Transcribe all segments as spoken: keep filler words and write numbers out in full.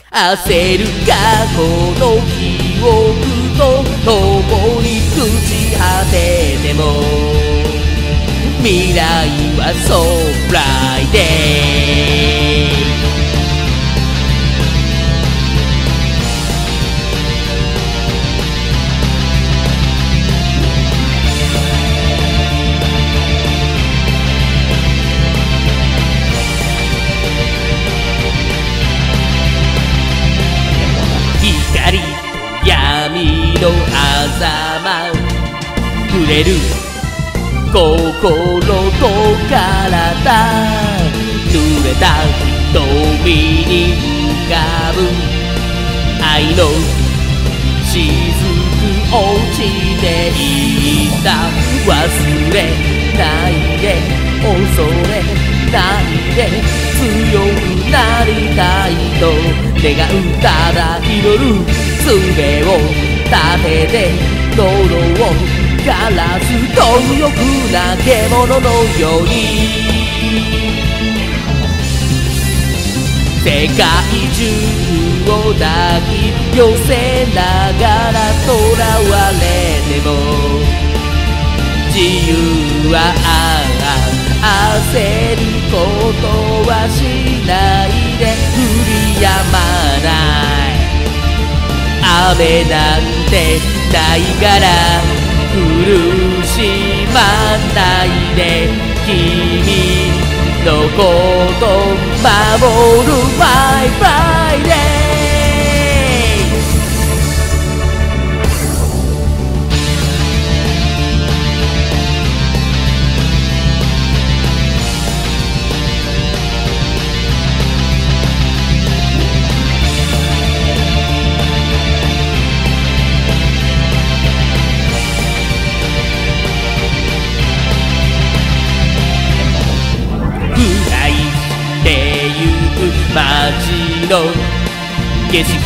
焦る過去の記憶と共に朽ち果てても未来はso bright day。光と闇の狭間触れる心と体濡れた瞳に浮かぶ愛の雫落ちていった。忘れないで恐れないで強くなりたいと願う。ただ祈る爪を立てて喉を枯らす貪欲な獣のように世界中を抱き寄せながら囚われても自由は焦ることはしないで降りやまない。雨なんてないから苦しまないで君のこと守る My Friday。街の景色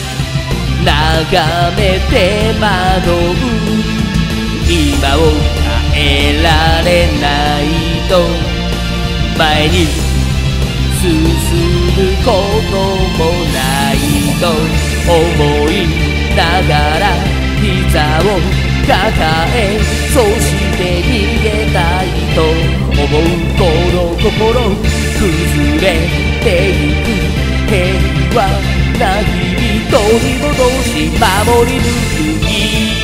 眺めて惑う。今を変えられないと前に進むこともないと思いながら膝を抱えそして逃げたいと思う。この心崩れてゆく平和な日々取り戻し守り抜く日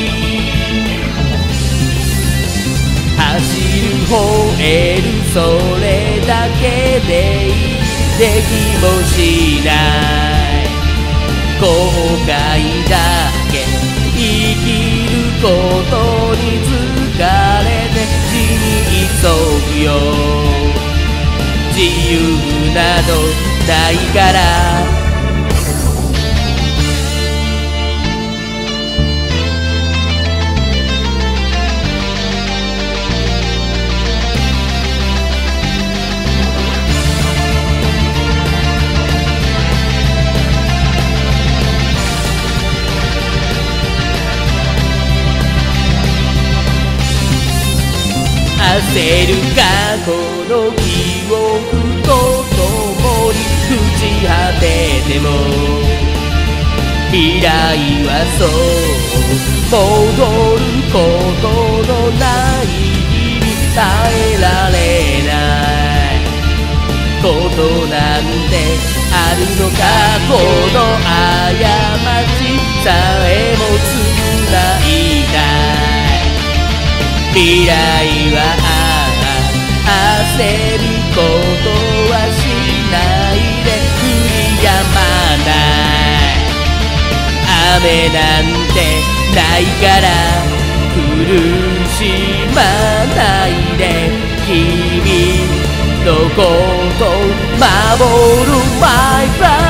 走る吠えるそれだけでいいできもしない後悔だけ生きることに疲れて死に急ぐよ。自由などないから焦る過去の記憶と共に朽ち果てても未来はそう戻ることのない日に耐えられないことなんてあるのか。この過ちさえも償いたい。未来は焦ることはしないで降りやまない。雨なんてないから苦しまないで君のこと守る My Friday。